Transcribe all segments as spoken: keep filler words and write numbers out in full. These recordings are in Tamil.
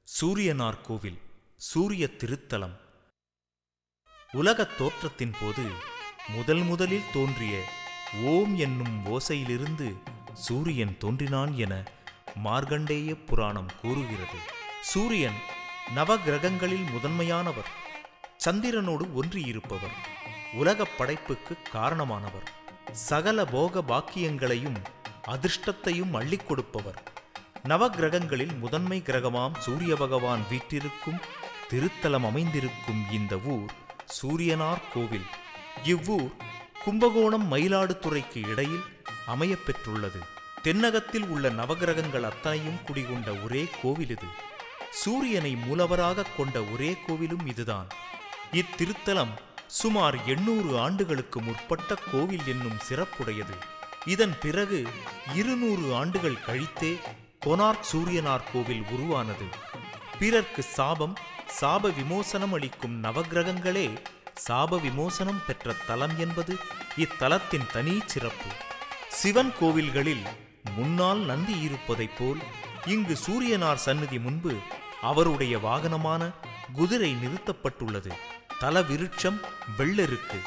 சூரியனார் கோவில் சூரிய திருத்தலம். உலகத் தோற்றத்தின் போது முதல் முதலில் தோன்றிய ஓம் என்னும் ஓசையிலிருந்து சூரியன் தோன்றினான் என மார்கண்டேய புராணம் கூறுகிறது. சூரியன் நவகிரகங்களில் முதன்மையானவர், சந்திரனோடு ஒன்றியிருப்பவர், உலகப் படைப்புக்கு காரணமானவர், சகல போக பாக்கியங்களையும் அதிர்ஷ்டத்தையும் அள்ளிக் கொடுப்பவர். நவகிரகங்களில் முதன்மை கிரகமாம் சூரிய பகவான் வீற்றிருக்கும் திருத்தலம் அமைந்திருக்கும் இந்த ஊர் சூரியனார் கோவில். இவ்வூர் கும்பகோணம் மயிலாடுதுறைக்கு இடையில் அமையப்பெற்றுள்ளது. தென்னகத்தில் உள்ள நவகிரகங்கள் அத்தனையும் குடிகொண்ட ஒரே கோவில் இது. சூரியனை மூலவராக கொண்ட ஒரே கோவிலும் இதுதான். இத்திருத்தலம் சுமார் எண்ணூறு ஆண்டுகளுக்கு முற்பட்ட கோவில் என்னும் சிறப்புடையது. இதன் பிறகு இருநூறு ஆண்டுகள் கழித்தே கொனார்க் சூரியனார் கோவில் உருவானது. பிறர்க்கு சாபம் சாப விமோசனம் அளிக்கும் நவகிரகங்களே சாப விமோசனம் பெற்ற தலம் என்பது இத்தலத்தின் தனி சிறப்பு. சிவன் கோவில்களில் முன்னால் நந்தி இருப்பதைப் போல் இங்கு சூரியனார் சந்நிதி முன்பு அவருடைய வாகனமான குதிரை நிறுத்தப்பட்டுள்ளது. தல விருட்சம் வெள்ளெருக்கு.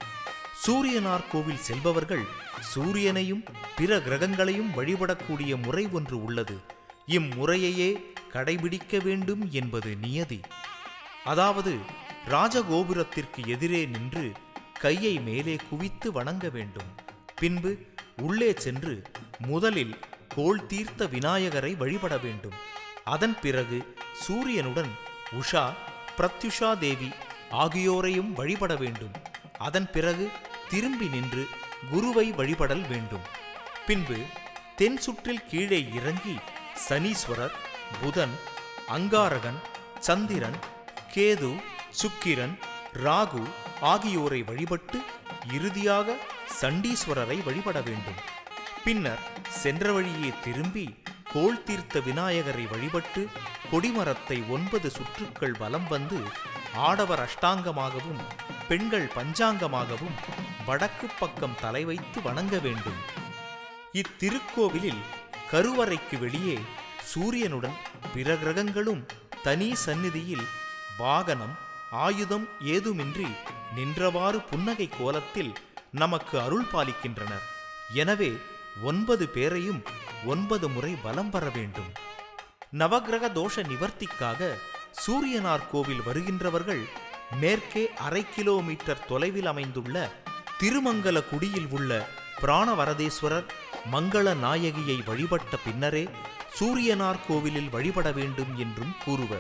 சூரியனார் கோவில் செல்பவர்கள் சூரியனையும் பிற கிரகங்களையும் வழிபடக்கூடிய முறை ஒன்று உள்ளது. இம்முறையையே கடைபிடிக்க வேண்டும் என்பது நியதி. அதாவது ராஜகோபுரத்திற்கு எதிரே நின்று கையை மேலே குவித்து வணங்க வேண்டும். பின்பு உள்ளே சென்று முதலில் கோள் தீர்த்த விநாயகரை வழிபட வேண்டும். அதன் பிறகு சூரியனுடன் உஷா, பிரத்யுஷா தேவி ஆகியோரையும் வழிபட வேண்டும். அதன் பிறகு திரும்பி நின்று குருவை வழிபடல் வேண்டும். பின்பு தென் சுற்றில் கீழே இறங்கி சனீஸ்வரர், புதன், அங்காரகன், சந்திரன், கேது, சுக்கிரன், ராகு ஆகியோரை வழிபட்டு இறுதியாக சண்டீஸ்வரரை வழிபட வேண்டும். பின்னர் சென்ற வழியே திரும்பி கோள் தீர்த்த விநாயகரை வழிபட்டு கொடிமரத்தை ஒன்பது சுற்றுக்கள் வலம் வந்து ஆடவர் அஷ்டாங்கமாகவும் பெண்கள் பஞ்சாங்கமாகவும் வடக்கு பக்கம் தலை வைத்து வணங்க வேண்டும். இத்திருக்கோவிலில் கருவறைக்கு வெளியே சூரியனுடன் பிற கிரகங்களும் தனி சந்நிதியில் வாகனம் ஆயுதம் ஏதுமின்றி நின்றவாறு புன்னகை கோலத்தில் நமக்கு அருள் பாலிக்கின்றனர். எனவே ஒன்பது பேரையும் ஒன்பது முறை வலம் வர வேண்டும். நவகிரக தோஷ நிவர்த்திக்காக சூரியனார் கோவில் வருகின்றவர்கள் மேற்கே அரை கிலோமீட்டர் தொலைவில் அமைந்துள்ள திருமங்கலக்குடியில் உள்ள பிராணவரதேஸ்வரர் மங்கள நாயகியை வழிபட்ட பின்னரே சூரியனார் கோவிலில் வழிபட வேண்டும் என்றும் கூறுவர்.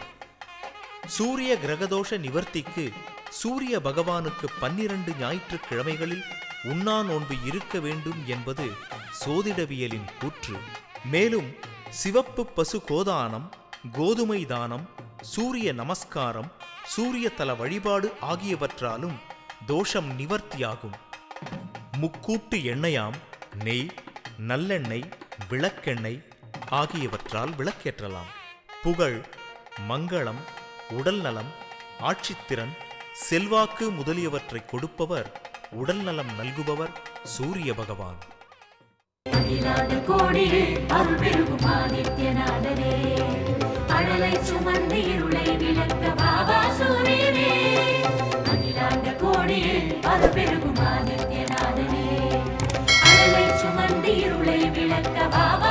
சூரிய கிரகதோஷ நிவர்த்திக்கு சூரிய பகவானுக்கு பன்னிரண்டு ஞாயிற்றுக்கிழமைகளில் உண்ணா நோன்பு இருக்க வேண்டும் என்பது சோதிடவியலின் கூற்று. மேலும் சிவப்பு பசு கோதானம், கோதுமை தானம், சூரிய நமஸ்காரம், சூரிய தல வழிபாடு ஆகியவற்றாலும் தோஷம் நிவர்த்தியாகும். முக்கூட்டு எண்ணெயாம் நெய், நல்லெண்ணெய், விளக்கெண்ணெய் ஆகியவற்றால் விளக்கேற்றலாம். புகழ், மங்களம், உடல் நலம், ஆட்சித்திறன், செல்வாக்கு முதலியவற்றை கொடுப்பவர், உடல் நலம் நல்குபவர் சூரிய பகவான். கோடியே அருள் பெருகும் ஆதித்யநாதனே, அழலை சுமந்து இருளை விளக்க பாபா சூரியனே. அகிலாண்ட கோடியே அருள் பெருகும் ஆதித்யநாதனே, அழலை சுமந்து இருளை விளக்க பாபா